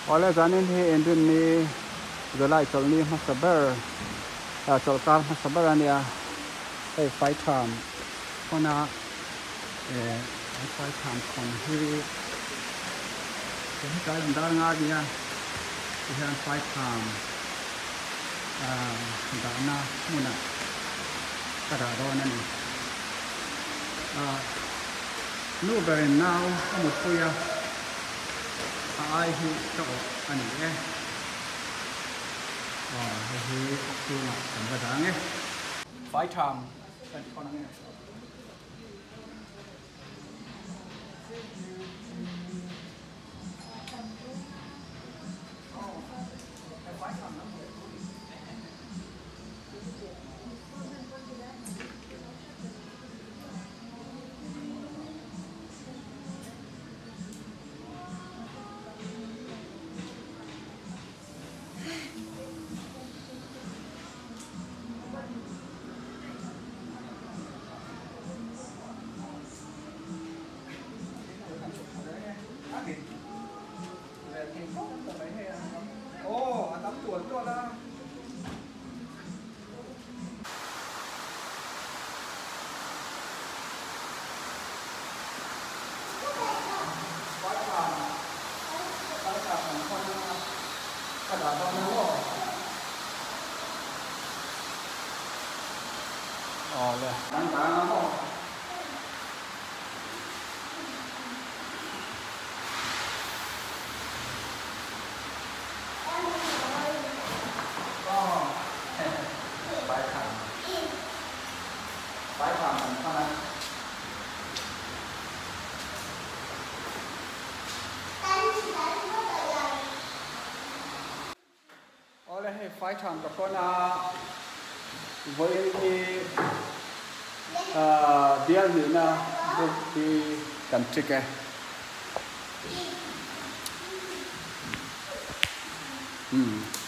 Ole zanin hi endun ni zolai cholni masaber cholkar masaber ania hey faitham kona faitham kon hi cái cái dar nga dia ihan faitham dana muna kada do na ni nu berin now mo kuya ai hi to ani hi tu na kan ga dang faitham kan kon ni tắm chuột cho đó. Đánh cá nó không? Phải làm thành con này. Ở đây phải làm cho con với bia nữa na được đi cầm chích cái.